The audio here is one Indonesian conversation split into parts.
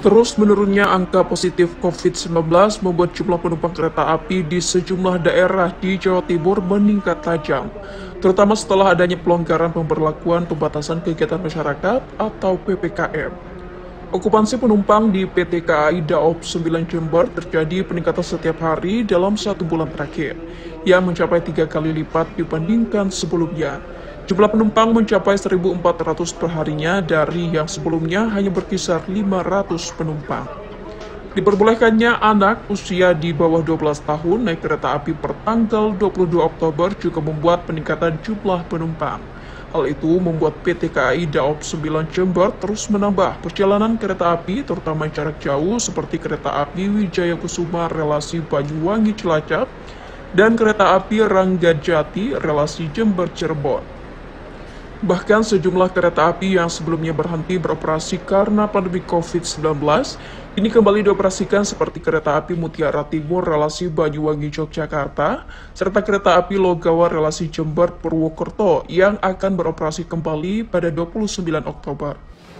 Terus menurunnya angka positif COVID-19 membuat jumlah penumpang kereta api di sejumlah daerah di Jawa Timur meningkat tajam, terutama setelah adanya pelonggaran pemberlakuan pembatasan kegiatan masyarakat atau PPKM. Okupansi penumpang di PT KAI Daob 9 Jember terjadi peningkatan setiap hari dalam 1 bulan terakhir, yang mencapai 3 kali lipat dibandingkan sebelumnya. Jumlah penumpang mencapai 1.400 perharinya dari yang sebelumnya hanya berkisar 500 penumpang. Diperbolehkannya anak usia di bawah 12 tahun naik kereta api per tanggal 22 Oktober juga membuat peningkatan jumlah penumpang. Hal itu membuat PT KAI Daob 9 Jember terus menambah perjalanan kereta api terutama jarak jauh seperti kereta api Wijaya Kusuma relasi Banyuwangi Cilacap dan kereta api Ranggajati relasi Jember Cirebon. Bahkan sejumlah kereta api yang sebelumnya berhenti beroperasi karena pandemi COVID-19, ini kembali dioperasikan seperti kereta api Mutiara Timur relasi Banyuwangi Yogyakarta, serta kereta api Logawa relasi Jember Purwokerto yang akan beroperasi kembali pada 29 Oktober.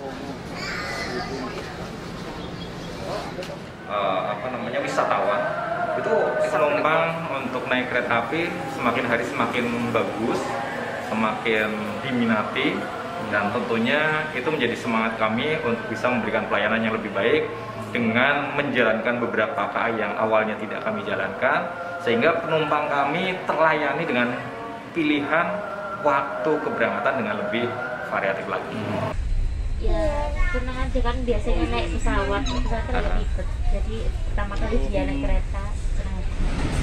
Wisatawan itu penumpang untuk naik kereta api semakin hari semakin bagus, semakin diminati, dan tentunya itu menjadi semangat kami untuk bisa memberikan pelayanan yang lebih baik dengan menjalankan beberapa KAI yang awalnya tidak kami jalankan, sehingga penumpang kami terlayani dengan pilihan waktu keberangkatan dengan lebih variatif lagi. Ya, tenang aja kan biasanya naik pesawat agak ribet, jadi pertama kali dia naik kereta, tenang aja.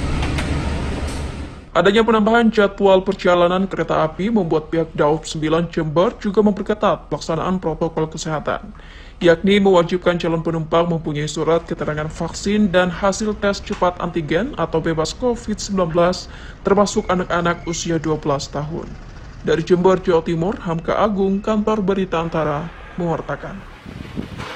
Adanya penambahan jadwal perjalanan kereta api membuat pihak Daob 9 Jember juga memperketat pelaksanaan protokol kesehatan, yakni mewajibkan calon penumpang mempunyai surat keterangan vaksin dan hasil tes cepat antigen atau bebas COVID-19, termasuk anak-anak usia 12 tahun. Dari Jember, Jawa Timur, Hamka Agung, Kantor Berita Antara, mewartakan.